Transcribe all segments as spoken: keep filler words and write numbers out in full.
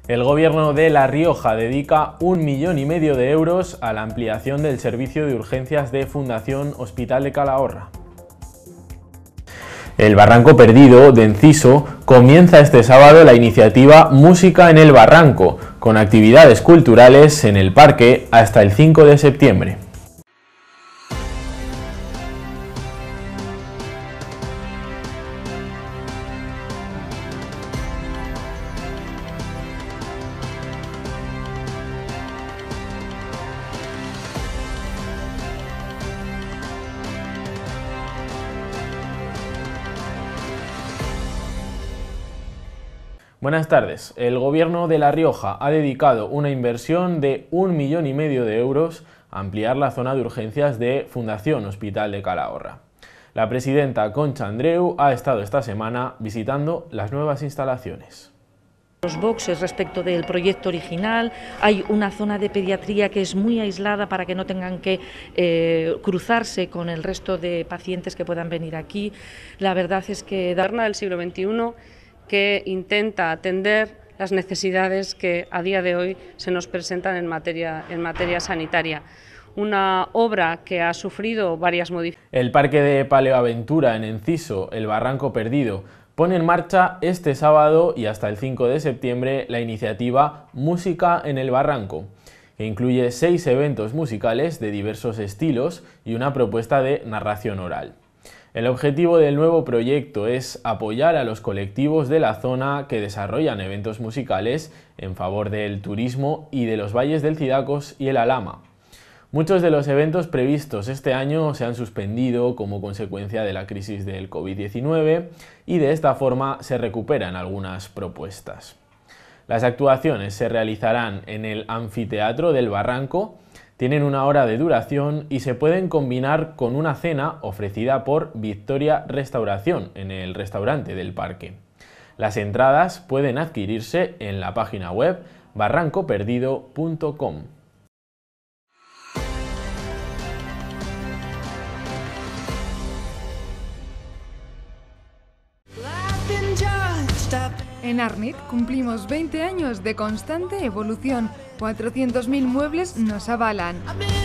El Gobierno de La Rioja dedica un millón y medio de euros a la ampliación del servicio de urgencias de Fundación Hospital de Calahorra. El Barranco Perdido de Enciso comienza este sábado la iniciativa Música en el Barranco, con actividades culturales en el parque hasta el cinco de septiembre. Buenas tardes. El Gobierno de La Rioja ha dedicado una inversión de un millón y medio de euros a ampliar la zona de urgencias de Fundación Hospital de Calahorra. La presidenta Concha Andreu ha estado esta semana visitando las nuevas instalaciones. Los boxes respecto del proyecto original, hay una zona de pediatría que es muy aislada para que no tengan que eh, cruzarse con el resto de pacientes que puedan venir aquí. La verdad es que... del siglo veintiuno que intenta atender las necesidades que a día de hoy se nos presentan en materia, en materia sanitaria. Una obra que ha sufrido varias modificaciones. El Parque de Paleoaventura en Enciso, el Barranco Perdido, pone en marcha este sábado y hasta el cinco de septiembre la iniciativa Música en el Barranco, que incluye seis eventos musicales de diversos estilos y una propuesta de narración oral. El objetivo del nuevo proyecto es apoyar a los colectivos de la zona que desarrollan eventos musicales en favor del turismo y de los valles del Cidacos y el Alhama. Muchos de los eventos previstos este año se han suspendido como consecuencia de la crisis del COVID diecinueve y de esta forma se recuperan algunas propuestas. Las actuaciones se realizarán en el Anfiteatro del Barranco, tienen una hora de duración y se pueden combinar con una cena ofrecida por Victoria Restauración en el restaurante del parque. Las entradas pueden adquirirse en la página web barranco perdido punto com. En Arnit cumplimos veinte años de constante evolución. cuatrocientos mil muebles nos avalan.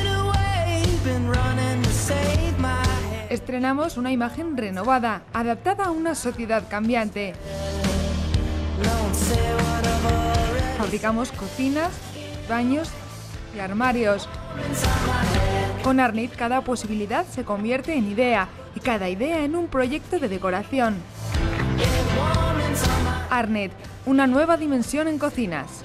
Estrenamos una imagen renovada, adaptada a una sociedad cambiante. Fabricamos cocinas, baños y armarios. Con Arnit cada posibilidad se convierte en idea y cada idea en un proyecto de decoración. Arnit, una nueva dimensión en cocinas.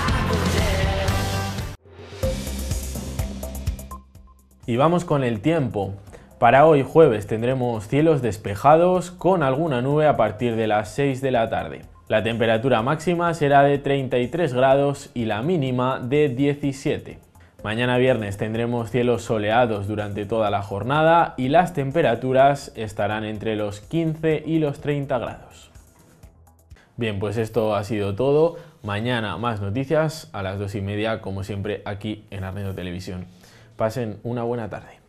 Y vamos con el tiempo. Para hoy jueves tendremos cielos despejados con alguna nube a partir de las seis de la tarde. La temperatura máxima será de treinta y tres grados y la mínima de diecisiete. Mañana viernes tendremos cielos soleados durante toda la jornada y las temperaturas estarán entre los quince y los treinta grados. Bien, pues esto ha sido todo. Mañana más noticias a las dos y media, como siempre, aquí en Arnedo Televisión. Pasen una buena tarde.